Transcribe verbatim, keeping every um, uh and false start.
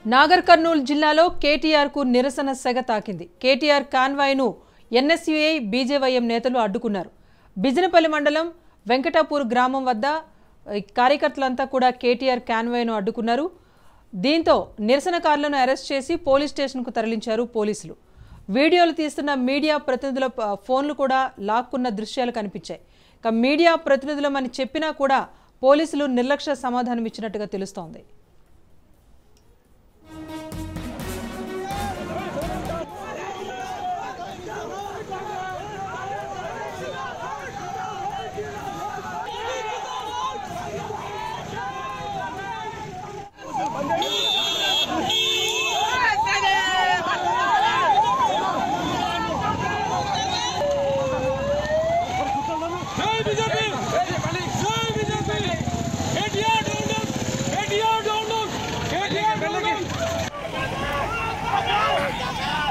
నాగర్ కర్నూల్ జిల్లాలో కేటీఆర్ కు నిరసన సెగ తాకింది. కేటీఆర్ కాన్వాయ్ను ఎన్ఎస్యుఐ బీజేవైఎం నేతలు అడ్డుకున్నారు. బిజినపల్లి మండలం వెంకటాపూర్ గ్రామం వద్ద కార్యకర్తలంతా కూడా కేటీఆర్ కాన్వాయ్ను అడ్డుకున్నారు. దీంతో నిరసనకారులను అరెస్ట్ చేసి పోలీస్ స్టేషన్కు తరలించారు పోలీసులు. వీడియోలు తీస్తున్న మీడియా ప్రతినిధుల ఫోన్లు కూడా లాక్కున్న దృశ్యాలు కనిపించాయి. ఇక మీడియా ప్రతినిధులమని చెప్పినా కూడా పోలీసులు నిర్లక్ష్య సమాధానం ఇచ్చినట్టుగా తెలుస్తోంది.